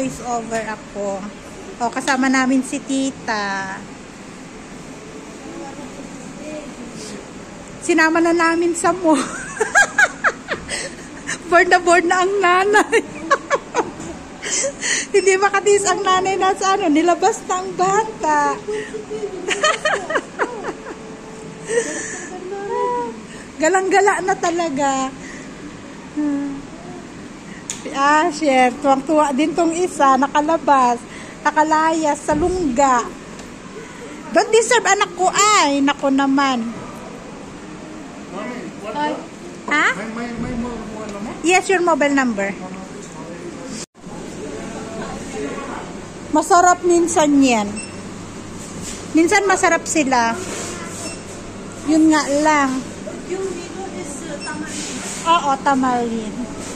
mag-voice over ako. O, kasama namin si tita. Sinama na namin sa mo. Board na ang nanay. Hindi makatiis ang nanay na sa ano, nilabas na ang bata. Galang-gala na talaga. Si Asher, tuwang-tuwa din tong isa, nakalabas, nakalayas sa lungga. Don't deserve anak ko ay, nako naman. Ay. Ha? Yes, your mobile number. Masarap minsan yan. Minsan masarap sila. Yun nga lang. Yung dito is tamalin. Oo, tamalin.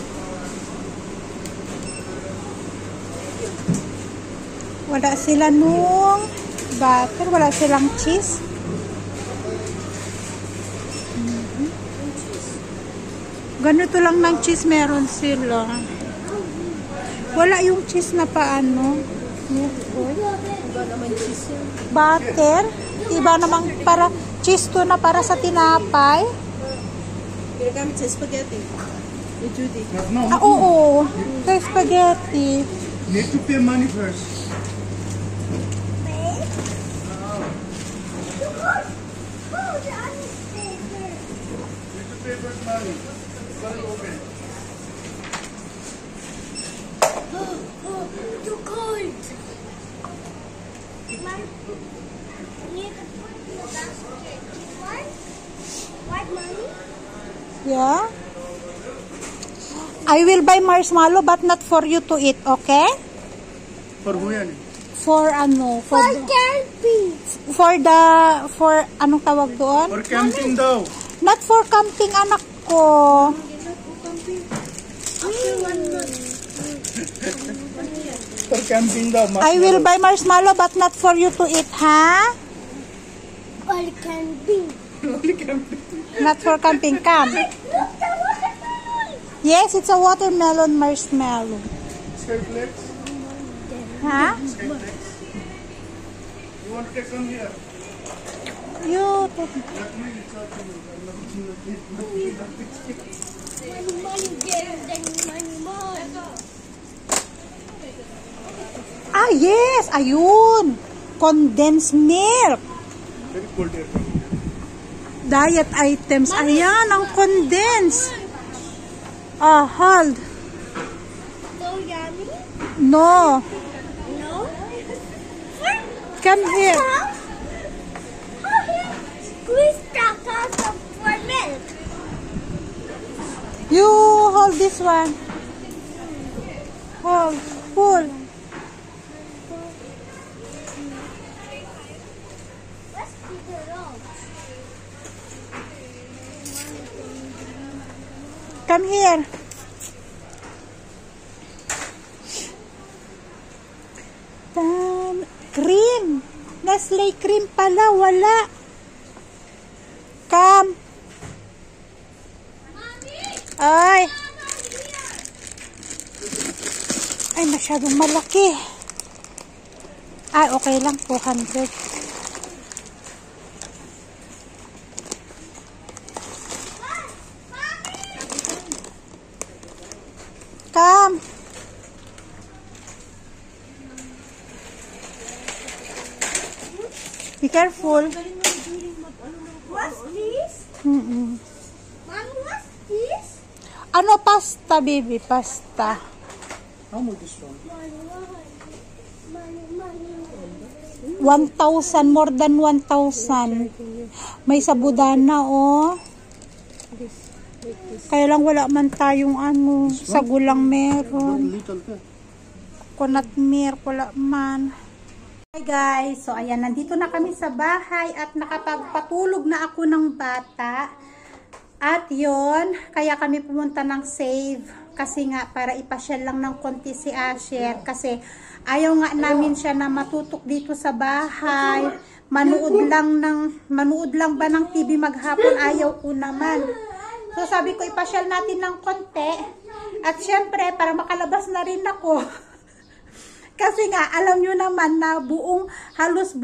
Wala sila nung butter. Wala silang cheese. Ganito lang ng cheese meron sila. Wala yung cheese na paano. Butter. Iba namang para cheese to na para sa tinapay. Ginagamit sa spaghetti. Ni Judy. Oo. Sa spaghetti. Need to pay money first. Too cold. Mom, need to put in the basket. What, mommy? Yeah. I will buy marshmallow but not for you to eat, okay? For who yan? For ano? For camping. For anong tawag doon? For camping daw. Not for camping, anak ko. For camping daw. I will buy marshmallow but not for you to eat, ha? For camping. Not for camping, come. Yes, it's a watermelon marshmallow. Skyflex? Ha? Skyflex? You want to take some here? You. Money, money. Ah, yes! Ayun! Condensed milk. Very cold here. Diet items. Ayan, ang condensed. Ah, hold. So yummy? No. No? Come here. Squeeze the cup for milk. You hold this one. Hold. Pull. Let's eat it all. Come here. Cream. Nestle cream pala. Wala. Come. Ay. Ay, masyadong malaki. Ay, okay lang. 200. Come. Be careful. What's this? Mm-mm. Mommy, what's this? Ano pasta, baby? Pasta. How much is one? Money. 1,000. More than 1,000. May sabudana, oh. Kaya lang wala man tayong ano. Sa gulang meron. Little ka. Coconut milk, wala man. Hi guys, so ayan, nandito na kami sa bahay at nakapagpatulog na ako ng bata. At yon, kaya kami pumunta ng Save kasi nga para ipasyal lang ng konti si Asher kasi ayaw nga namin siya na matutok dito sa bahay. Manood lang ba ng TV maghapon, ayaw ko naman. So sabi ko ipasyal natin ng konti at syempre para makalabas na rin ako. Kasi nga, alam nyo naman na halos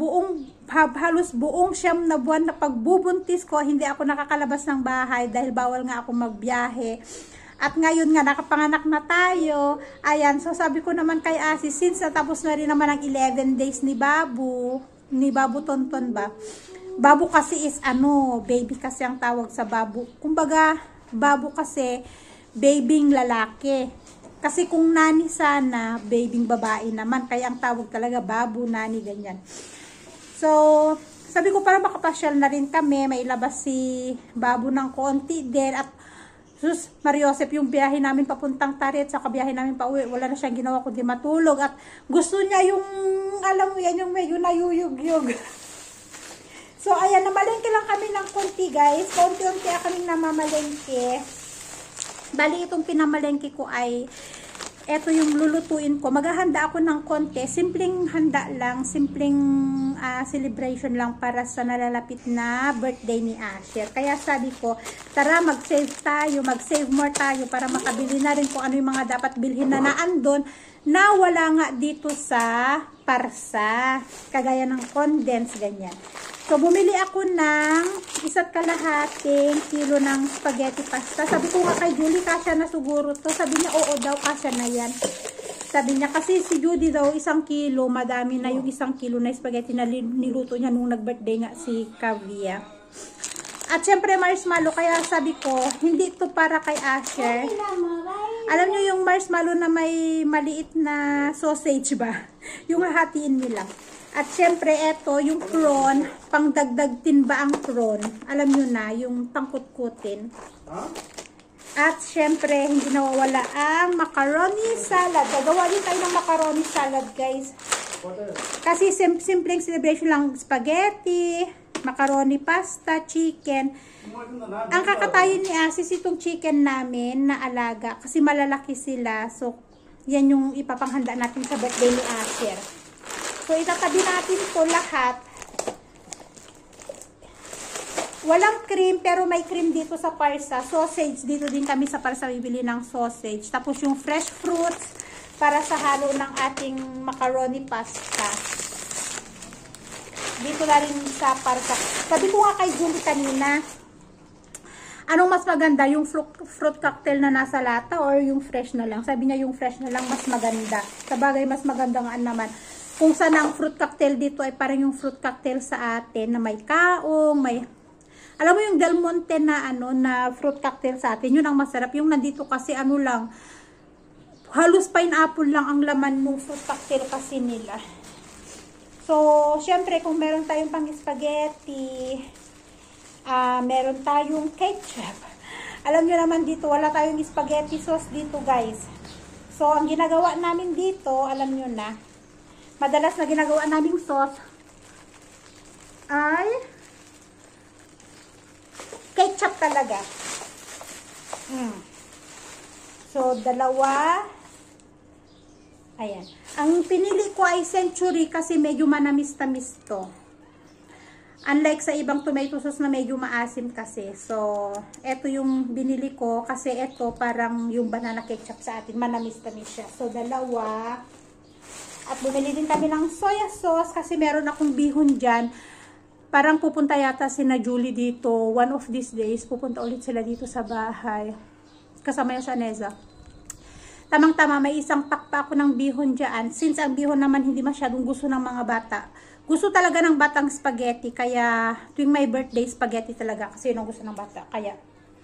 buong 9 na buwan na pagbubuntis ko, hindi ako nakakalabas ng bahay dahil bawal nga ako magbiyahe. At ngayon nga, nakapanganak na tayo. Ayan, so sabi ko naman kay Asi, since natapos na rin naman ang 11 days ni Babu Tonton ba? Babu kasi is baby kasi ang tawag sa Babu. Kumbaga, Babu kasi, babing lalaki. Kasi kung nani sana, babing babae naman. Kaya ang tawag talaga Babu, nani, ganyan. So, sabi ko para makapasyal na rin kami, may ilabas si Babu ng konti din. At sus, Mariosep, yung biyahe namin papuntang Tarit, saka biyahe namin pa uwi, wala na siyang ginawa kundi matulog. At gusto niya yung, alam mo yan, yung medyo nayuyug-yug. So, ayan, namalengke lang kami ng konti, guys. Konti-unti kaming namamalengke. Bali, itong pinamalengke ko ay, eto yung lulutuin ko. Maghahanda ako ng konti. Simpleng handa lang. Simpleng celebration lang para sa nalalapit na birthday ni Asher. Kaya sabi ko, tara mag-save tayo, mag-save more tayo para makabili na rin kung ano yung mga dapat bilhin na naandon na wala nga dito sa parsa. Kagaya ng condensed, ganyan. So, bumili ako ng 1.5 kilo ng spaghetti pasta. Sabi ko nga kay Julie, kasya na siguro to. Sabi niya, oo daw, kasya na yan. Sabi niya, kasi si Judy daw, 1 kilo, madami na yung 1 kilo na spaghetti na niluto niya nung nag-birthday nga si Kavia. At syempre, marshmallow, kaya sabi ko, hindi ito para kay Asher. Alam niyo yung marshmallow na may maliit na sausage ba? Yung hahatiin nila. At syempre, eto, yung prawn, pangdagdag timba ang prawn. Alam nyo na, yung tangkut-kutin. At syempre, hindi nawawala ang macaroni salad. Gagawa din tayo ng macaroni salad, guys. Kasi simpleng celebration lang, spaghetti, macaroni pasta, chicken. Ang kakatayin ni Asis itong chicken namin na alaga. Kasi malalaki sila. So, yan yung ipapanghanda natin sa birthday ni Asher. So, itatabi natin to lahat. Walang cream, pero may cream dito sa parsa. Sausage, dito din kami sa parsa bibili ng sausage. Tapos yung fresh fruits para sa halo ng ating macaroni pasta. Dito na rin sa parsa. Sabi ko nga kay Julie kanina, anong mas maganda? Yung fruit cocktail na nasa lata or yung fresh na lang? Sabi niya yung fresh na lang mas maganda. Sabagay, mas maganda nga naman. Kung saan ang fruit cocktail dito ay parang yung fruit cocktail sa atin na may kaong, may... Alam mo yung Del Monte na na fruit cocktail sa atin, yun ang masarap. Yung nandito kasi lang, halos pineapple lang ang laman ng fruit cocktail kasi nila. So, syempre kung meron tayong pang spaghetti, meron tayong ketchup. Alam nyo naman dito, wala tayong spaghetti sauce dito, guys. So, ang ginagawa namin dito, alam nyo na, madalas na ginagawa naming sauce ay ketchup talaga. So, dalawa. Ayan. Ang pinili ko ay Century kasi medyo manamis-tamis to. Unlike sa ibang tomato sauce na medyo maasim kasi. So, eto yung binili ko kasi eto parang yung banana ketchup sa atin. Manamis-tamis siya. So, dalawa. At bumili din kami ng soya sauce kasi meron akong bihon dyan. Parang pupunta yata si na Julie dito. One of these days, pupunta ulit sila dito sa bahay. Kasama yung sa Neza. Tamang-tama, may isang pack pa ako ng bihon dyan. Since ang bihon naman hindi masyadong gusto ng mga bata. Gusto talaga ng batang spaghetti. Kaya tuwing may birthday, spaghetti talaga. Kasi yun ang gusto ng bata. Kaya,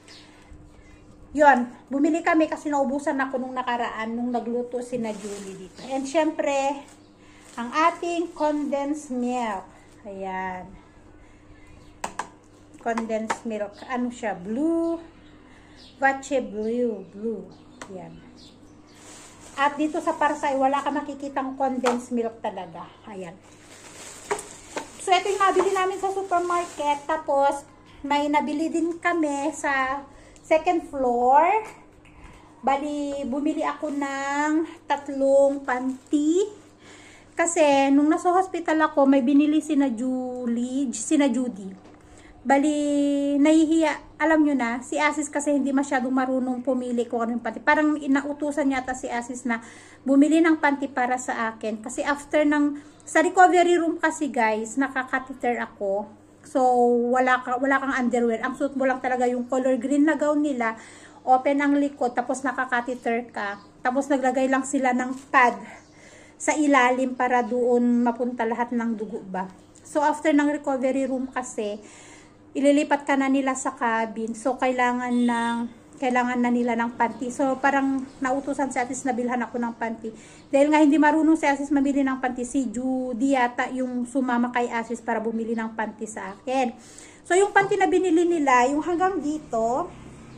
yun. Bumili kami kasi naubusan ako nung nakaraan nung nagluto si na Julie dito. And syempre, ang ating condensed milk. Ayan. Condensed milk. Ano siya? Blue. Vache blue. Blue. Ayan. At dito sa Parsay, wala ka makikitang condensed milk talaga. Ayan. So, ito yung nabili namin sa supermarket. Tapos, may nabili din kami sa second floor. Bali, bumili ako ng 3 panty. Kasi, nung nasa hospital ako, may binili sina Judy. Bali, nahihiya, alam nyo na, si Asis kasi hindi masyadong marunong pumili kung ano yung panty. Parang inautusan yata si Asis na bumili ng panty para sa akin. Kasi after sa recovery room kasi guys, nakakatheter ako. So, wala kang underwear. Ang suit mo lang talaga yung color green na gown nila. Open ang likod, tapos nakakatheter ka. Tapos naglagay lang sila ng pad sa ilalim para doon mapunta lahat ng dugo ba. So, after ng recovery room kasi, ililipat ka na nila sa cabin. So, kailangan na nila ng panty. So, parang nautusan si Asis na bilhan ako ng panty. Dahil nga hindi marunong si Asis mamili ng panty, si Judy yata yung sumama kay Asis para bumili ng panty sa akin. So, yung panty na binili nila, yung hanggang dito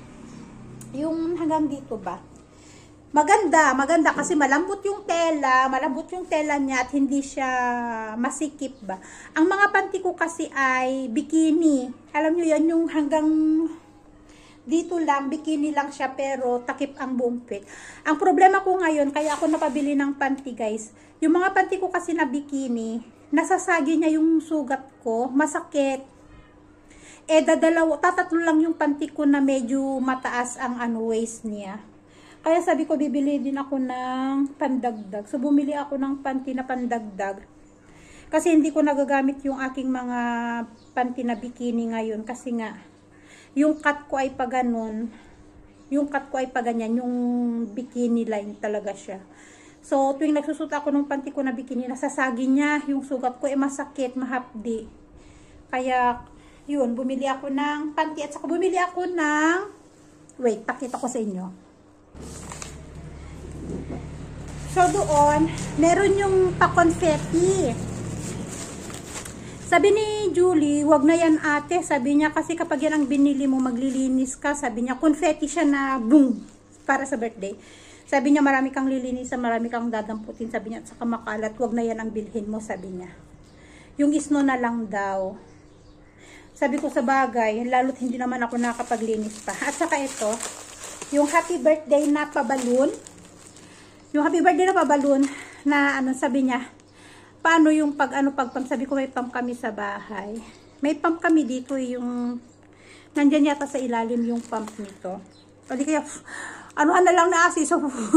ba? Maganda kasi malambot yung tela niya at hindi siya masikip ba. Ang mga panty ko kasi ay bikini. Alam nyo yan, yung hanggang dito lang, bikini lang siya pero takip ang buong pit. Ang problema ko ngayon, kaya ako napabili ng panty guys, yung mga panty ko kasi na bikini, nasasagi niya yung sugat ko, masakit. Tatatlo lang yung panty ko na medyo mataas ang waist niya. Kaya sabi ko, bibili din ako ng pandagdag. So, bumili ako ng panty na pandagdag. Kasi hindi ko nagagamit yung aking mga panty na bikini ngayon. Kasi nga, yung cut ko ay pa ganun. Yung cut ko ay pa ganyan. Yung bikini line talaga siya. So, tuwing nagsusot ako ng panty ko na bikini, nasasagi niya. Yung sugat ko ay masakit, mahapdi. Kaya, yun, bumili ako ng panty. At saka bumili ako ng... Wait, pakita ko sa inyo. So doon, meron yung pa-confetti. Sabi ni Julie, wag na yan ate. Sabi niya kasi kapag yan ang binili mo, maglilinis ka. Sabi niya, confetti siya na boom, para sa birthday. Sabi niya, marami kang lilinisan, marami kang dadamputin. Sabi niya, at saka makalat, wag na yan ang bilhin mo, sabi niya. Yung isno na lang daw. Sabi ko sa bagay, lalo't hindi naman ako nakapaglinis pa. At saka ito, yung happy birthday na pabalon. Yung happy birthday na pabalon na sabi niya, paano yung sabi ko may pump kami sa bahay. May pump kami dito yung nandyan yata sa ilalim yung pump nito. O di kaya na lang na Asis.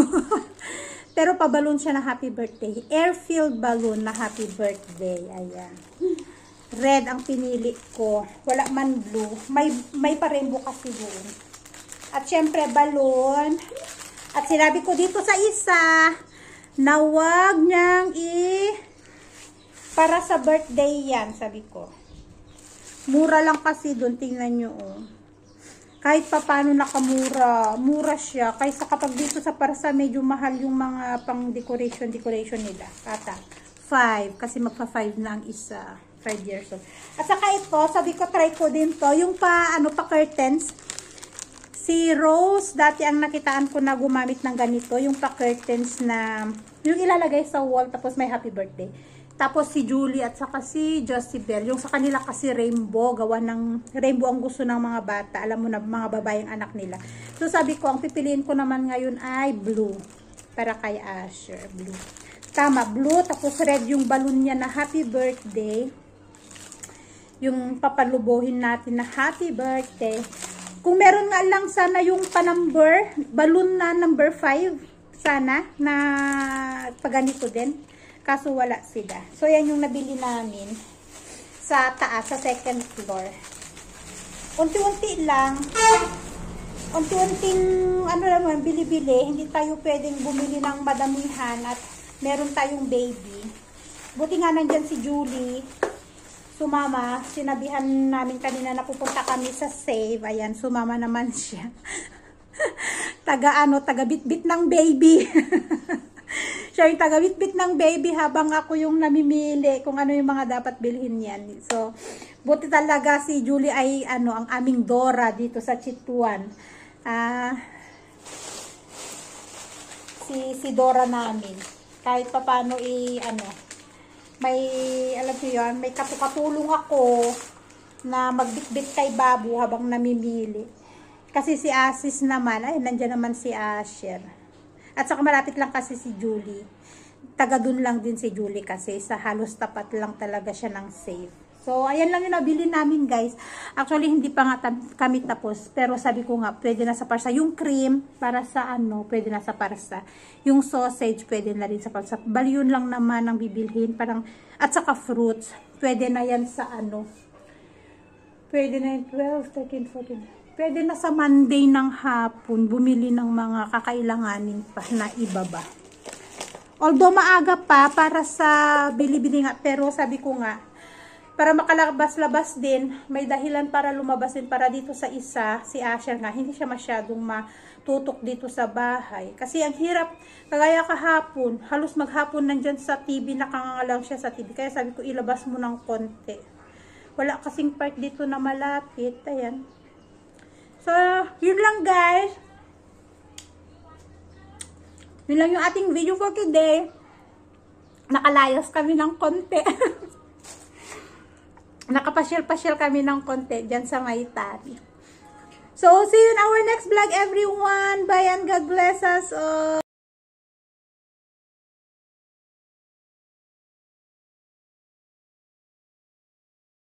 Pero pabalon siya na happy birthday. Air-filled balloon na happy birthday. Ayan. Red ang pinili ko. Wala man blue. May pa-rainbow kasi doon. At syempre, balon. At sinabi ko dito sa isa, na wag niyang para sa birthday yan, sabi ko. Mura lang kasi doon, tingnan nyo, oh. Kahit pa paano nakamura, mura siya. Kaysa kapag dito sa Parsa, medyo mahal yung mga pang decoration nila. Kata, 5, kasi magpa 5 na ang isa. 5 years old. At saka ito, sabi ko, try ko din to. Yung pa curtains. Si Rose, dati ang nakitaan ko na gumamit ng ganito, yung pa-curtains na, yung ilalagay sa wall, tapos may happy birthday. Tapos si Julie at saka si Josibel, yung sa kanila kasi rainbow, gawa ng rainbow ang gusto ng mga bata, alam mo na, mga babayang anak nila. So sabi ko, ang pipiliin ko naman ngayon ay blue, para kay Asher, blue. Tama, blue, tapos red yung balloon niya na happy birthday. Yung papalubohin natin na happy birthday. Kung meron nga lang sana yung pa-number, balloon na number 5, sana, na paganito din. Kaso wala sila. So, yan yung nabili namin sa taas, sa second floor. Unti-unti lang. Unti-unting, bili-bili. Hindi tayo pwedeng bumili ng madamihan at meron tayong baby. Buti nga nandyan si Julie. Sumama, sinabihan namin kanina na pupunta kami sa Save. Ayan, sumama naman siya. taga bit-bit ng baby. Siya yung taga bit-bit ng baby habang ako yung namimili kung ano yung mga dapat bilhin yan. So, buti talaga si Julie ay ang aming Dora dito sa Chituan. Si Dora namin. Kahit pa paano may, alam niyo yun, may katulong ako na magbitbit kay Babu habang namimili. Kasi si Asis naman, ay, nandiyan naman si Asher. At saka malapit lang kasi si Julie. Taga dun lang din si Julie kasi sa halos tapat lang talaga siya ng Save. So, ayan lang yung nabili namin, guys. Actually, hindi pa nga kami tapos. Pero sabi ko nga, pwede na sa parsa. Yung cream, para sa ano, pwede na sa parsa. Yung sausage, pwede na rin sa parsa. Bali, yun lang naman ang bibilhin. Parang, at saka fruits. Pwede na yan sa ano. Pwede na yung 12, 13, 14. Pwede na sa Monday ng hapon, bumili ng mga kakailanganin pa na ibaba. Although maaga pa, para sa bili-bili nga. Pero sabi ko nga, para makalabas-labas din, may dahilan para lumabas din para dito sa isa, si Asher nga, hindi siya masyadong matutok dito sa bahay. Kasi ang hirap, kagaya kahapon, halos maghapon nandyan sa TV, nakangangalang siya sa TV. Kaya sabi ko, ilabas mo ng konti. Wala kasing part dito na malapit. Ayan. So, yun lang guys. Yun lang yung ating video for today. Nakalayas kami ng konti. Nakapasyal-pasyal kami ng konti dyan sa Maytari. So, see you in our next vlog, everyone. Bye and God bless us all.